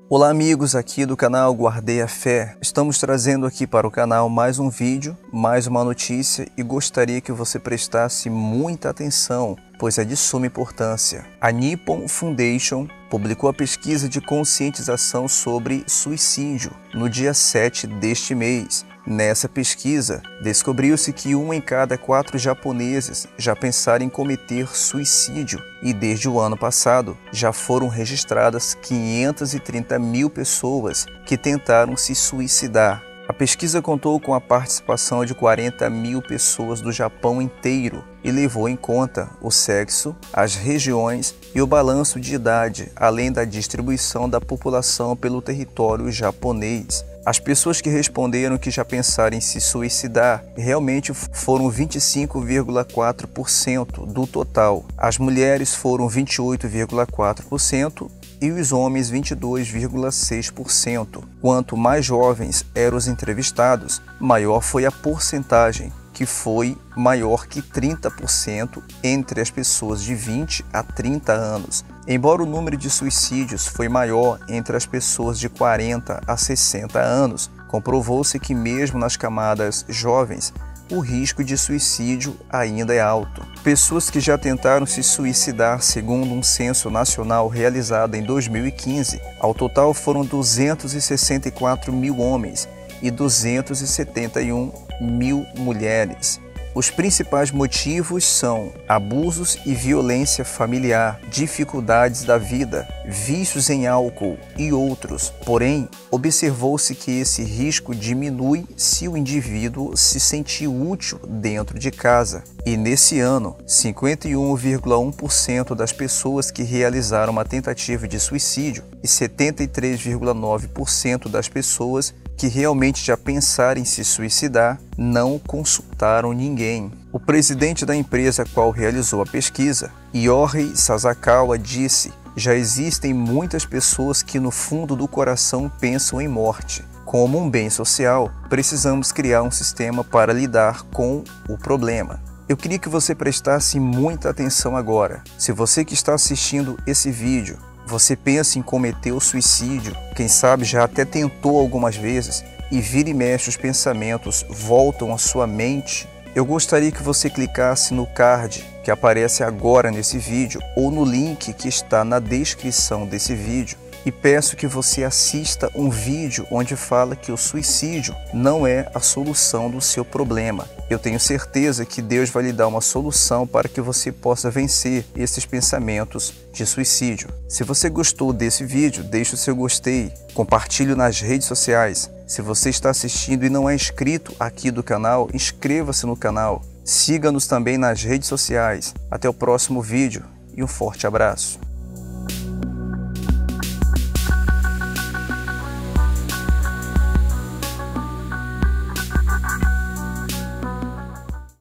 Olá amigos aqui do canal Guardei a Fé. Estamos trazendo aqui para o canal mais um vídeo, mais uma notícia e gostaria que você prestasse muita atenção, pois é de suma importância. A Nippon Foundation publicou a pesquisa de conscientização sobre suicídio no dia 7 deste mês. Nessa pesquisa, descobriu-se que 1 em cada 4 japoneses já pensaram em cometer suicídio e desde o ano passado já foram registradas 530 mil pessoas que tentaram se suicidar. A pesquisa contou com a participação de 40 mil pessoas do Japão inteiro e levou em conta o sexo, as regiões e o balanço de idade, além da distribuição da população pelo território japonês. As pessoas que responderam que já pensaram em se suicidar realmente foram 25,4% do total. As mulheres foram 28,4% e os homens 22,6%. Quanto mais jovens eram os entrevistados, maior foi a porcentagem, que foi maior que 30% entre as pessoas de 20 a 30 anos. Embora o número de suicídios foi maior entre as pessoas de 40 a 60 anos, comprovou-se que mesmo nas camadas jovens, o risco de suicídio ainda é alto. Pessoas que já tentaram se suicidar, segundo um censo nacional realizado em 2015, ao total foram 264 mil homens e 271 mil mulheres. Os principais motivos são abusos e violência familiar, dificuldades da vida, vícios em álcool e outros. Porém, observou-se que esse risco diminui se o indivíduo se sentir útil dentro de casa. E nesse ano, 51,1% das pessoas que realizaram uma tentativa de suicídio e 73,9% das pessoas que realmente já pensaram em se suicidar não consultaram ninguém. O presidente da empresa qual realizou a pesquisa, Yohei Sasakawa, disse: já existem muitas pessoas que no fundo do coração pensam em morte. Como um bem social, precisamos criar um sistema para lidar com o problema. Eu queria que você prestasse muita atenção agora. Se você que está assistindo esse vídeo, você pensa em cometer o suicídio, quem sabe já até tentou algumas vezes, e vira e mexe os pensamentos voltam à sua mente, eu gostaria que você clicasse no card que aparece agora nesse vídeo ou no link que está na descrição desse vídeo e peço que você assista um vídeo onde fala que o suicídio não é a solução do seu problema. Eu tenho certeza que Deus vai lhe dar uma solução para que você possa vencer esses pensamentos de suicídio. Se você gostou desse vídeo, deixe o seu gostei, compartilhe nas redes sociais. Se você está assistindo e não é inscrito aqui do canal, inscreva-se no canal. Siga-nos também nas redes sociais. Até o próximo vídeo e um forte abraço.